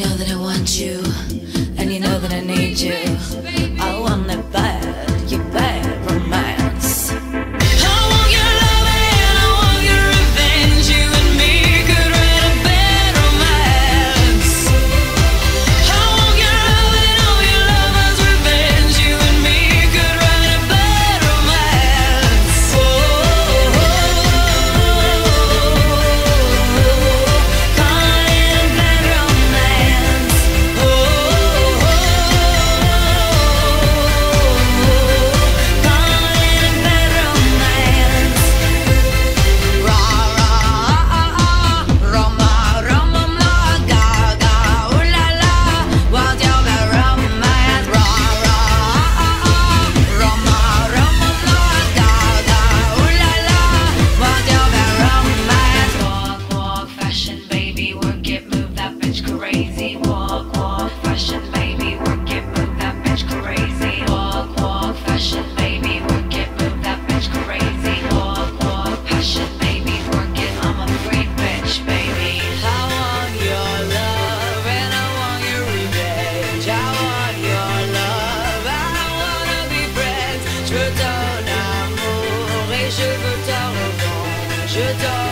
know that I want you, and you know that I need you. I want that bad, your bad romance. I want your love and I want your revenge. You and me could write a bad romance. I want your love and all your lovers' revenge. You and me could write a bad romance. Oh, call it a bad romance. Oh, call it a bad romance. Ra ra Roma Roma ma ga ga ooh la la, 我叫个 romance. Ra ra Roma Roma ma ga ga ooh la la, 我叫个 romance. Walk walk fashion baby, work it, move that bitch crazy. Walk walk fashion baby, work it, move that bitch crazy. Walk walk fashion baby, work it, move that bitch crazy. Walk walk passion baby, work it, I'm a freak bitch baby. I want your love and I want your revenge. I want your love, I wanna be friends. Je donne amour et je veux ta revanche. Je donne